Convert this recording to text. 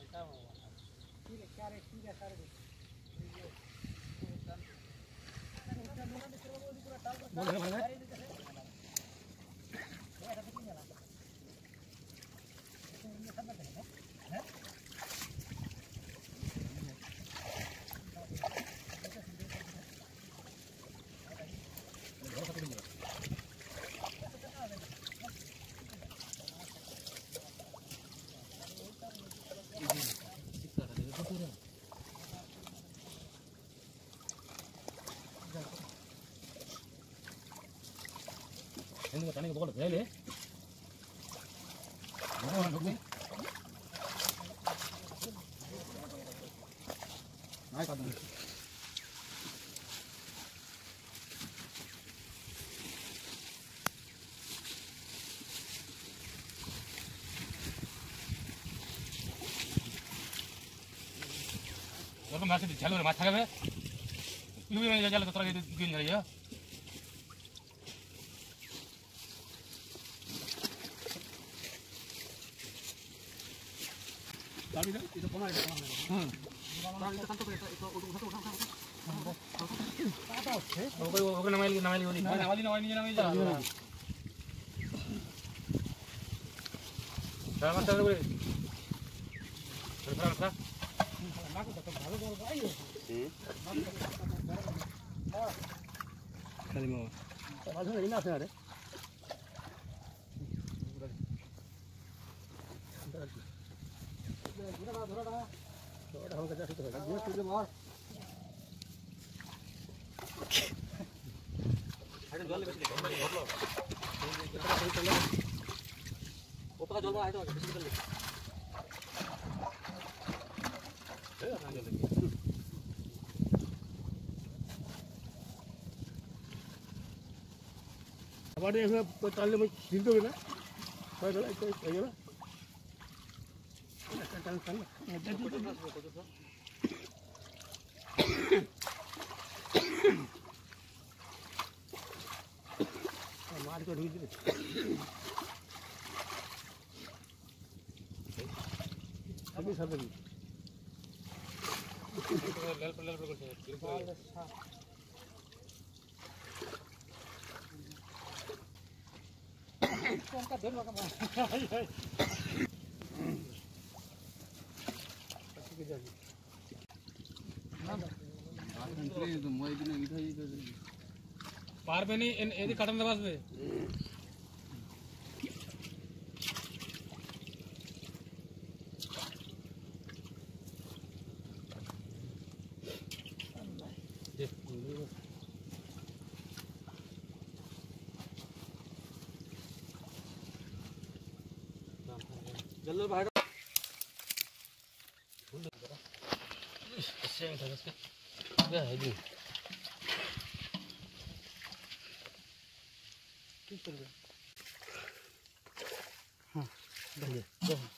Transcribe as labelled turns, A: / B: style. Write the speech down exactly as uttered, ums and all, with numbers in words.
A: ini tadi ke boleh le oh nunggu naik kan kalau masih di jalur mata kan ini yang jalan terus itu gini ya tapi itu kemana itu kemana? Hmm. Tapi itu kan tuh itu itu udah satu satu satu. Apa sih? Oke oke nama ini nama ini ini. Nama ini nama ini nama ini. Selamat datang boleh. Selamat datang. Aku tetap baru baru ayo. Hmm. Kali mau. Masuk ini apa ada? Apa dia yang petani macam itu kan? Saya kalau itu aja lah. Kan kan. मार को ढूंढ दे अभी सब अभी लाल पर लाल पर कर बिल्कुल अच्छा कौन का दिन लगा अच्छी के जागी ना ये तो मोई दिन इधर इधर पार पे नहीं इन यदि कटन दबास पे जल्दी बाहर इससे इसके क्या है जी किस तरह हाँ बढ़िया